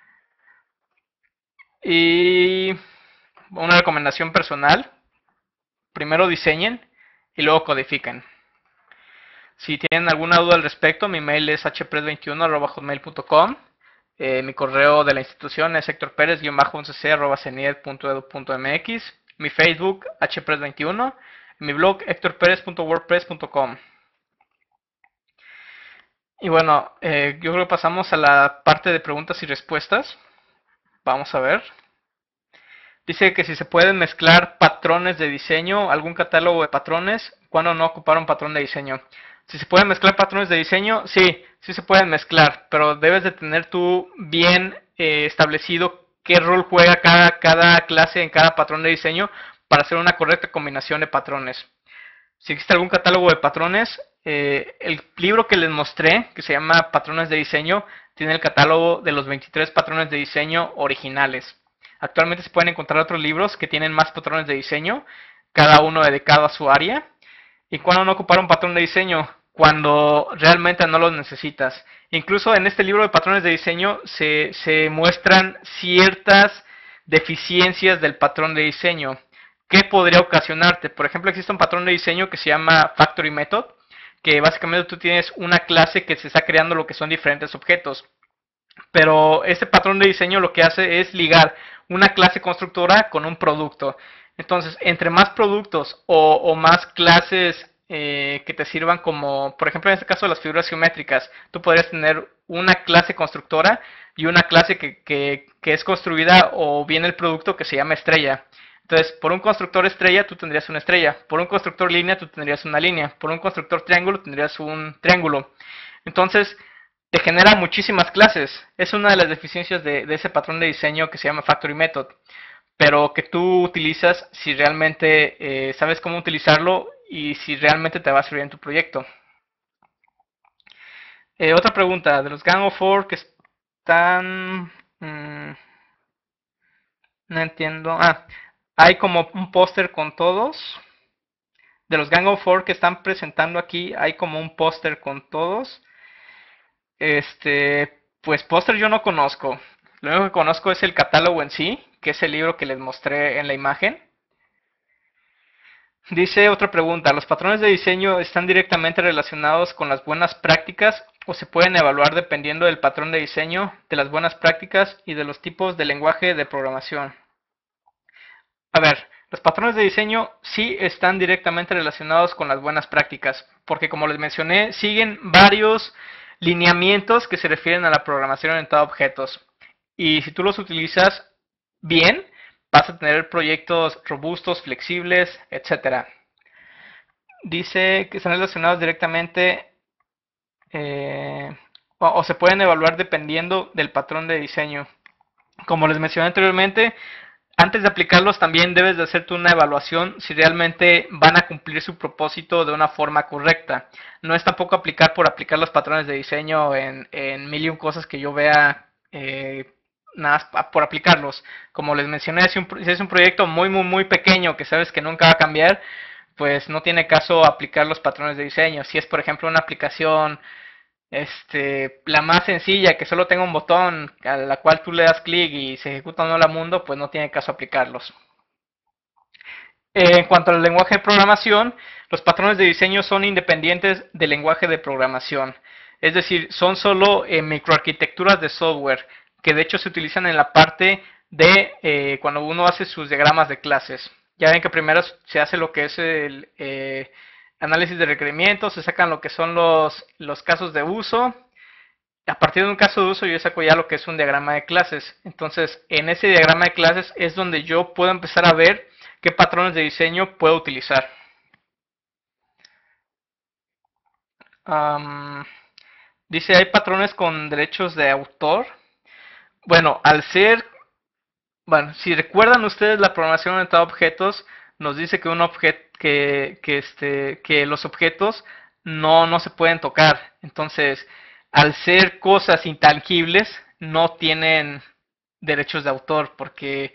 Y una recomendación personal, primero diseñen y luego codifiquen. Si tienen alguna duda al respecto, mi mail es hpres21@hotmail.com. Mi correo de la institución es hectorperez-11c@cenied.edu.mx. Mi Facebook, hpres21. Mi blog, hectorperez.wordpress.com. Y bueno, yo creo que pasamos a la parte de preguntas y respuestas. Vamos a ver. Dice que si se pueden mezclar patrones de diseño, algún catálogo de patrones, ¿cuándo no ocupar un patrón de diseño? Si se pueden mezclar patrones de diseño, sí se pueden mezclar, pero debes de tener tú bien establecido qué rol juega cada clase en cada patrón de diseño para hacer una correcta combinación de patrones. Si existe algún catálogo de patrones, el libro que les mostré, que se llama Patrones de Diseño, tiene el catálogo de los 23 patrones de diseño originales. Actualmente se pueden encontrar otros libros que tienen más patrones de diseño, cada uno dedicado a su área. ¿Y cuándo no ocupar un patrón de diseño? Cuando realmente no los necesitas. Incluso en este libro de patrones de diseño se muestran ciertas deficiencias del patrón de diseño. ¿Qué podría ocasionarte? Por ejemplo, existe un patrón de diseño que se llama Factory Method, que básicamente tú tienes una clase que se está creando lo que son diferentes objetos. Pero este patrón de diseño lo que hace es ligar una clase constructora con un producto. Entonces, entre más productos o más clases que te sirvan como, por ejemplo, en este caso de las figuras geométricas, tú podrías tener una clase constructora y una clase que es construida o bien el producto que se llama estrella. Entonces, por un constructor estrella tú tendrías una estrella, por un constructor línea tú tendrías una línea, por un constructor triángulo tendrías un triángulo. Entonces, te genera muchísimas clases. Es una de las deficiencias de ese patrón de diseño que se llama Factory Method, pero que tú utilizas si realmente sabes cómo utilizarlo y si realmente te va a servir en tu proyecto. Otra pregunta, de los Gang of Four que están... no entiendo. Hay como un póster con todos. De los Gang of Four que están presentando aquí, hay como un póster con todos. Pues póster yo no conozco. Lo único que conozco es el catálogo en sí, que es el libro que les mostré en la imagen. Dice otra pregunta, ¿los patrones de diseño están directamente relacionados con las buenas prácticas o se pueden evaluar dependiendo del patrón de diseño, de las buenas prácticas y de los tipos de lenguaje de programación? A ver, los patrones de diseño sí están directamente relacionados con las buenas prácticas, porque como les mencioné, siguen varios lineamientos que se refieren a la programación orientada a objetos. Y si tú los utilizas bien, vas a tener proyectos robustos, flexibles, etc. Dice que están relacionados directamente o se pueden evaluar dependiendo del patrón de diseño. Como les mencioné anteriormente, antes de aplicarlos también debes de hacerte una evaluación si realmente van a cumplir su propósito de una forma correcta. No es tampoco aplicar por aplicar los patrones de diseño en mil y un cosas que yo vea nada más por aplicarlos. Como les mencioné, si es un proyecto muy pequeño que sabes que nunca va a cambiar, pues no tiene caso aplicar los patrones de diseño. Si es, por ejemplo, una aplicación la más sencilla, que solo tenga un botón a la cual tú le das clic y se ejecuta un hola mundo, pues no tiene caso aplicarlos. En cuanto al lenguaje de programación, los patrones de diseño son independientes del lenguaje de programación. Es decir, son solo microarquitecturas de software, que de hecho se utilizan en la parte de cuando uno hace sus diagramas de clases. Ya ven que primero se hace lo que es el análisis de requerimientos, se sacan lo que son los casos de uso. A partir de un caso de uso yo saco ya lo que es un diagrama de clases. Entonces, en ese diagrama de clases es donde yo puedo empezar a ver qué patrones de diseño puedo utilizar. Dice, hay patrones con derechos de autor. Bueno, si recuerdan ustedes la programación orientada a objetos, nos dice que que los objetos no se pueden tocar. Entonces, al ser cosas intangibles, no tienen derechos de autor, porque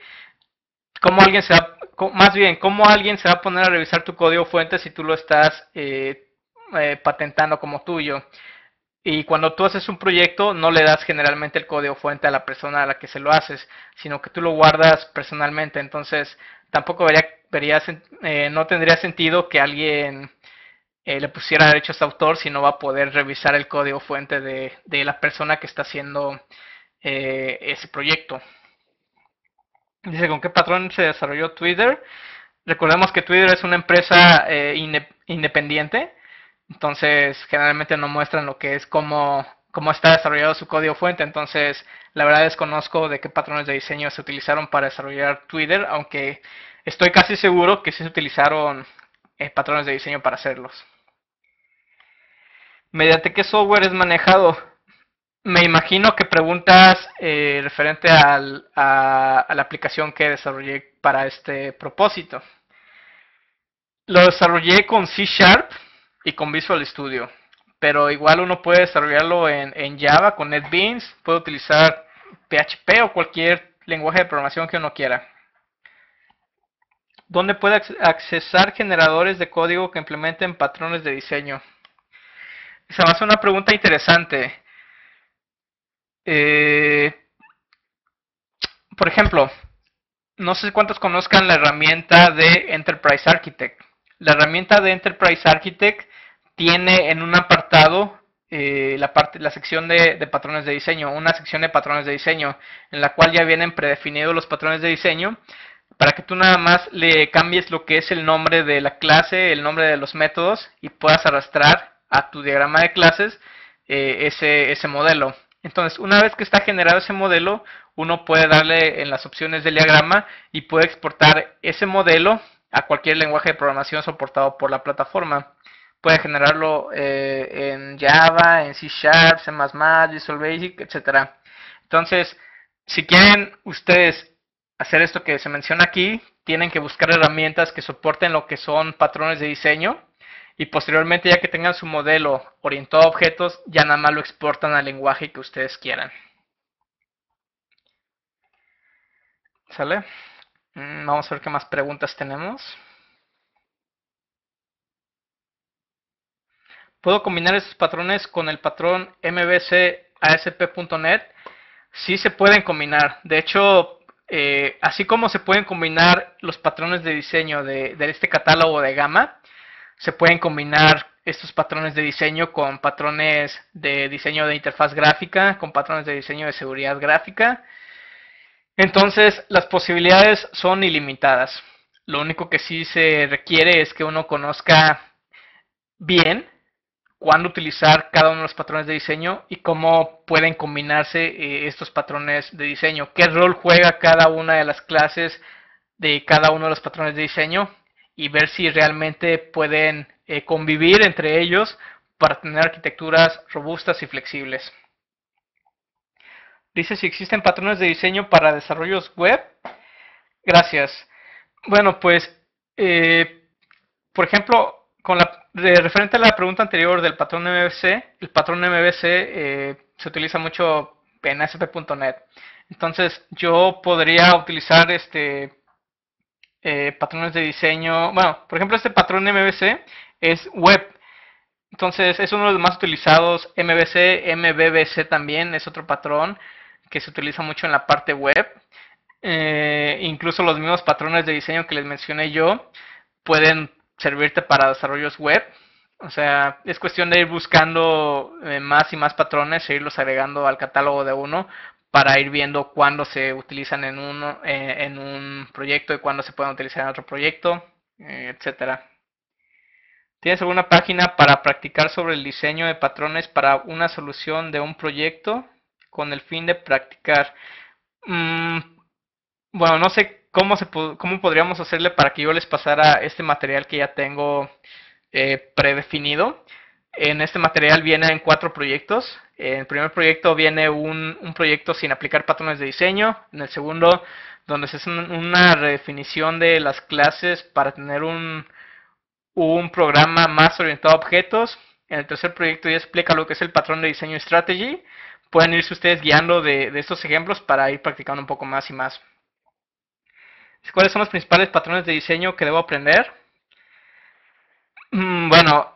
¿cómo alguien se va a poner a revisar tu código fuente si tú lo estás patentando como tuyo? Y cuando tú haces un proyecto, no le das generalmente el código fuente a la persona a la que se lo haces, sino que tú lo guardas personalmente. Entonces, tampoco no tendría sentido que alguien le pusiera derechos de autor si no va a poder revisar el código fuente de la persona que está haciendo ese proyecto. Dice, ¿con qué patrón se desarrolló Twitter? Recordemos que Twitter es una empresa independiente. Entonces, generalmente no muestran lo que es cómo está desarrollado su código fuente. Entonces, la verdad desconozco de qué patrones de diseño se utilizaron para desarrollar Twitter, aunque estoy casi seguro que sí se utilizaron patrones de diseño para hacerlos. ¿Mediante qué software es manejado? Me imagino que preguntas referente a la aplicación que desarrollé para este propósito. Lo desarrollé con C# y con Visual Studio, pero igual uno puede desarrollarlo en Java con NetBeans, puede utilizar PHP o cualquier lenguaje de programación que uno quiera. ¿Dónde puede accesar generadores de código que implementen patrones de diseño? Esa me hace una pregunta interesante. Por ejemplo, no sé cuántos conozcan la herramienta de Enterprise Architect. La herramienta de Enterprise Architect tiene en un apartado la sección de patrones de diseño, una sección de patrones de diseño, en la cual ya vienen predefinidos los patrones de diseño, para que tú nada más le cambies lo que es el nombre de la clase, el nombre de los métodos, y puedas arrastrar a tu diagrama de clases ese modelo. Entonces, una vez que está generado ese modelo, uno puede darle en las opciones del diagrama y puede exportar ese modelo a cualquier lenguaje de programación soportado por la plataforma. Puede generarlo en Java, en C#, C++, Visual Basic, etc. Entonces, si quieren ustedes hacer esto que se menciona aquí, tienen que buscar herramientas que soporten lo que son patrones de diseño, y posteriormente, ya que tengan su modelo orientado a objetos, ya nada más lo exportan al lenguaje que ustedes quieran. ¿Sale? Vamos a ver qué más preguntas tenemos. ¿Puedo combinar esos patrones con el patrón MVC ASP.NET? Sí se pueden combinar. De hecho, así como se pueden combinar los patrones de diseño de este catálogo de gama, se pueden combinar estos patrones de diseño con patrones de diseño de interfaz gráfica, con patrones de diseño de seguridad gráfica. Entonces, las posibilidades son ilimitadas. Lo único que sí se requiere es que uno conozca bien cuándo utilizar cada uno de los patrones de diseño y cómo pueden combinarse estos patrones de diseño. ¿Qué rol juega cada una de las clases de cada uno de los patrones de diseño? Y ver si realmente pueden convivir entre ellos para tener arquitecturas robustas y flexibles. Dice si existen patrones de diseño para desarrollos web. Gracias. Bueno, pues, por ejemplo, referente a la pregunta anterior del patrón MVC, el patrón MVC se utiliza mucho en ASP.NET. Entonces, yo podría utilizar patrones de diseño. Bueno, por ejemplo, este patrón MVC es web. Entonces, es uno de los más utilizados. MVC, MVVC también es otro patrón que se utiliza mucho en la parte web. Incluso los mismos patrones de diseño que les mencioné yo pueden servirte para desarrollos web. O sea, es cuestión de ir buscando más y más patrones e irlos agregando al catálogo de uno para ir viendo cuándo se utilizan en un proyecto y cuándo se pueden utilizar en otro proyecto, etcétera. ¿Tienes alguna página para practicar sobre el diseño de patrones para una solución de un proyecto con el fin de practicar? Mm, bueno, no sé cómo podríamos hacerle para que yo les pasara este material que ya tengo predefinido. En este material vienen 4 proyectos. En el primer proyecto viene un proyecto sin aplicar patrones de diseño. En el segundo, donde se hace una redefinición de las clases para tener un programa más orientado a objetos. En el tercer proyecto ya explica lo que es el patrón de diseño strategy. Pueden irse ustedes guiando de estos ejemplos para ir practicando un poco más y más. ¿Cuáles son los principales patrones de diseño que debo aprender? Bueno,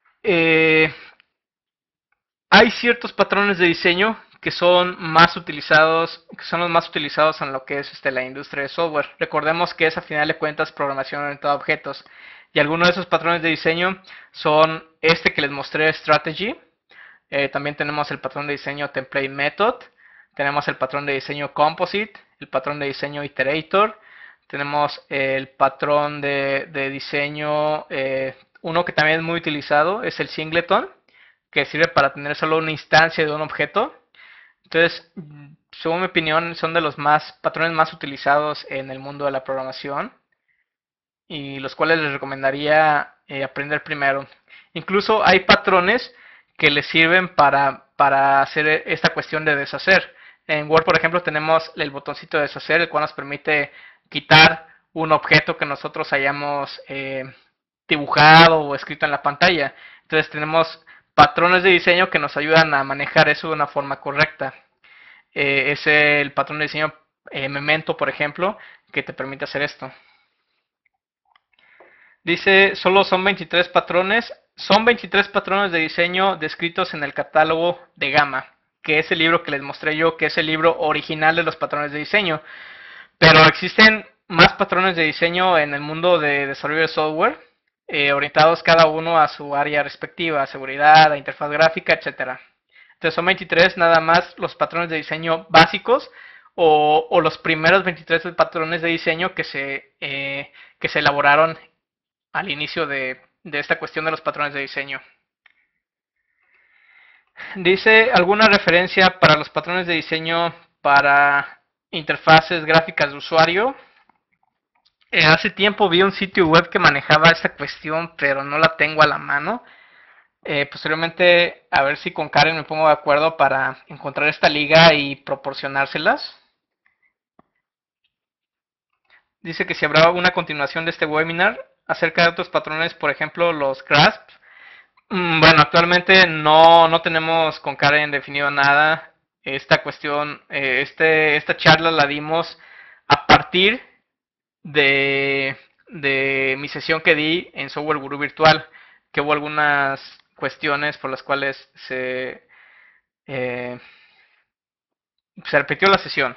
hay ciertos patrones de diseño que son más utilizados, que son los más utilizados en lo que es la industria de software. Recordemos que es a final de cuentas programación orientada a objetos. Y algunos de esos patrones de diseño son este que les mostré, Strategy. También tenemos el patrón de diseño Template Method. Tenemos el patrón de diseño Composite, el patrón de diseño Iterator. Tenemos el patrón de diseño, uno que también es muy utilizado, es el Singleton, que sirve para tener solo una instancia de un objeto. Entonces, según mi opinión, son de los patrones más utilizados en el mundo de la programación y los cuales les recomendaría aprender primero. Incluso hay patrones que les sirven para hacer esta cuestión de deshacer. En Word, por ejemplo, tenemos el botoncito de deshacer, el cual nos permite quitar un objeto que nosotros hayamos dibujado o escrito en la pantalla. Entonces tenemos patrones de diseño que nos ayudan a manejar eso de una forma correcta. Es el patrón de diseño Memento, por ejemplo, que te permite hacer esto. Dice, solo son 23 patrones. Son 23 patrones de diseño descritos en el catálogo de Gamma, que es el libro que les mostré yo, que es el libro original de los patrones de diseño. Pero existen más patrones de diseño en el mundo de desarrollo de software, orientados cada uno a su área respectiva, a seguridad, a interfaz gráfica, etcétera. Entonces son 23 nada más los patrones de diseño básicos o los primeros 23 patrones de diseño que se elaboraron al inicio de esta cuestión de los patrones de diseño. Dice, ¿alguna referencia para los patrones de diseño para interfaces gráficas de usuario? Hace tiempo vi un sitio web que manejaba esta cuestión, pero no la tengo a la mano. Posteriormente, a ver si con Karen me pongo de acuerdo para encontrar esta liga y proporcionárselas. Dice que si habrá una continuación de este webinar acerca de otros patrones, por ejemplo, los GRASP. Bueno, actualmente no tenemos con Karen definido nada. Esta cuestión, esta charla la dimos a partir de mi sesión que di en Software Guru Virtual, que hubo algunas cuestiones por las cuales se repitió la sesión.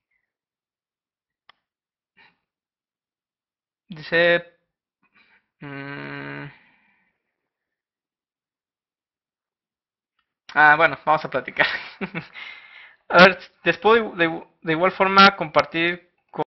Dice... bueno, vamos a platicar. A ver, después de igual forma compartir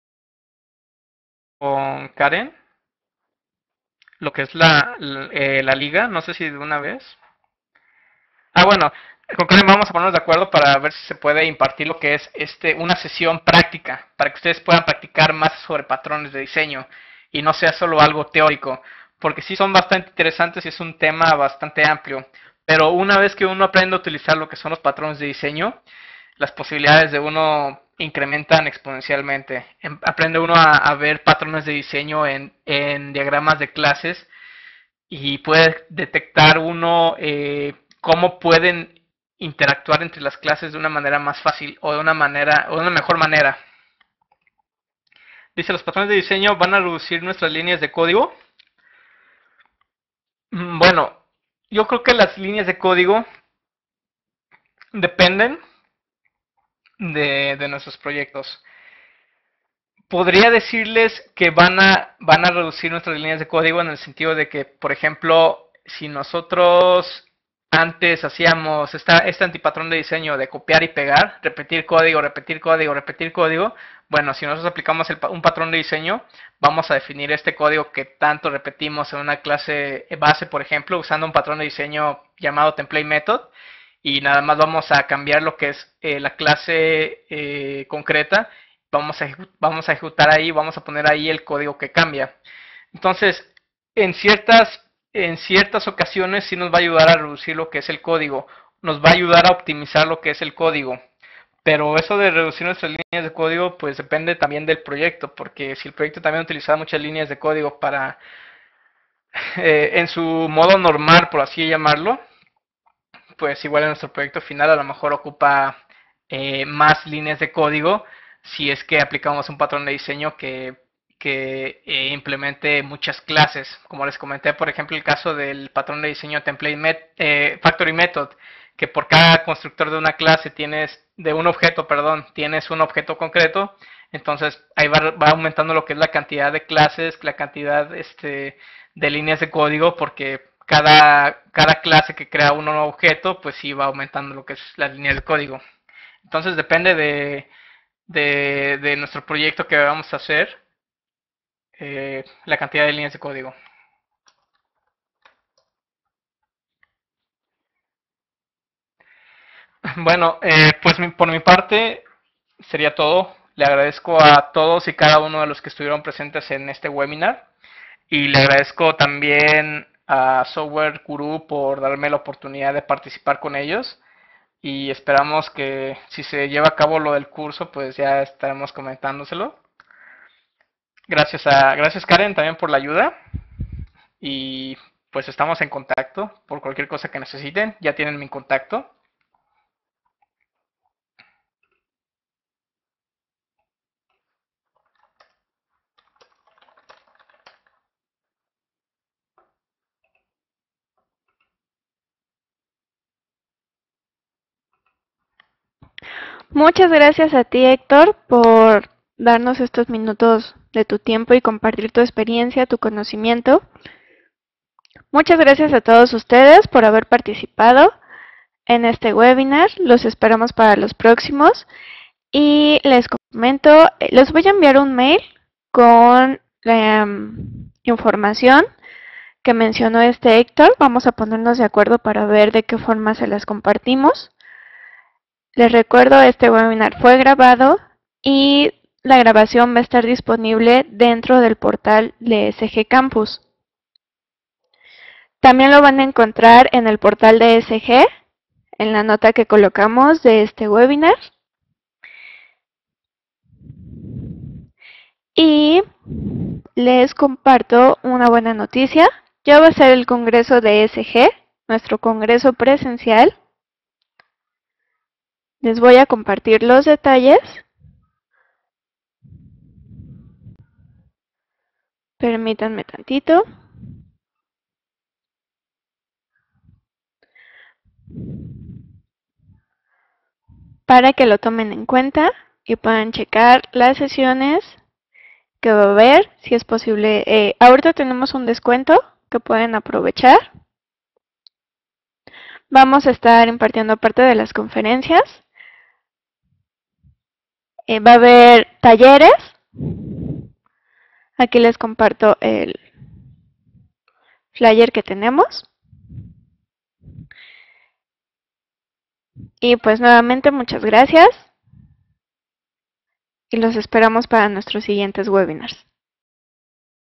con Karen lo que es la liga, no sé si de una vez. Bueno, con Karen vamos a ponernos de acuerdo para ver si se puede impartir lo que es una sesión práctica, para que ustedes puedan practicar más sobre patrones de diseño y no sea solo algo teórico, porque sí son bastante interesantes y es un tema bastante amplio, pero una vez que uno aprende a utilizar lo que son los patrones de diseño, las posibilidades de uno incrementan exponencialmente. Aprende uno a ver patrones de diseño en diagramas de clases y puede detectar uno cómo pueden interactuar entre las clases de una manera más fácil o de una mejor manera. Dice, los patrones de diseño van a reducir nuestras líneas de código. Bueno, yo creo que las líneas de código dependen de nuestros proyectos. Podría decirles que van a reducir nuestras líneas de código en el sentido de que, por ejemplo, si nosotros antes hacíamos este antipatrón de diseño de copiar y pegar, repetir código, repetir código, repetir código. Bueno, si nosotros aplicamos un patrón de diseño, vamos a definir este código que tanto repetimos en una clase base, por ejemplo, usando un patrón de diseño llamado template method, y nada más vamos a cambiar lo que es la clase concreta. Vamos a ejecutar ahí, vamos a poner ahí el código que cambia. Entonces, en ciertas ocasiones sí nos va a ayudar a reducir lo que es el código, nos va a ayudar a optimizar lo que es el código. Pero eso de reducir nuestras líneas de código, pues depende también del proyecto, porque si el proyecto también utiliza muchas líneas de código para, en su modo normal, por así llamarlo, pues igual en nuestro proyecto final a lo mejor ocupa más líneas de código si es que aplicamos un patrón de diseño que implemente muchas clases. Como les comenté, por ejemplo, el caso del patrón de diseño Factory Method, que por cada constructor de una clase de un objeto, perdón, tienes un objeto concreto. Entonces ahí va aumentando lo que es la cantidad de clases, la cantidad de líneas de código, porque cada clase que crea un nuevo objeto, pues sí va aumentando lo que es la línea de código. Entonces depende de nuestro proyecto que vamos a hacer, la cantidad de líneas de código. Bueno, pues por mi parte sería todo. Le agradezco a todos y cada uno de los que estuvieron presentes en este webinar. Y le agradezco también a Software Guru por darme la oportunidad de participar con ellos. Y esperamos que si se lleva a cabo lo del curso, pues ya estaremos comentándoselo. Gracias Karen también por la ayuda. Y pues estamos en contacto por cualquier cosa que necesiten. Ya tienen mi contacto. Muchas gracias a ti, Héctor, por darnos estos minutos de tu tiempo y compartir tu experiencia, tu conocimiento. Muchas gracias a todos ustedes por haber participado en este webinar. Los esperamos para los próximos. Y les comento, les voy a enviar un mail con la información que mencionó este Héctor. Vamos a ponernos de acuerdo para ver de qué forma se las compartimos. Les recuerdo, este webinar fue grabado y la grabación va a estar disponible dentro del portal de SG Campus. También lo van a encontrar en el portal de SG, en la nota que colocamos de este webinar. Y les comparto una buena noticia. Ya va a ser el congreso de SG, nuestro congreso presencial. Les voy a compartir los detalles. Permítanme tantito. Para que lo tomen en cuenta y puedan checar las sesiones que va a haber, si es posible. Ahorita tenemos un descuento que pueden aprovechar. Vamos a estar impartiendo parte de las conferencias. Va a haber talleres. Aquí les comparto el flyer que tenemos. Y pues nuevamente muchas gracias. Y los esperamos para nuestros siguientes webinars.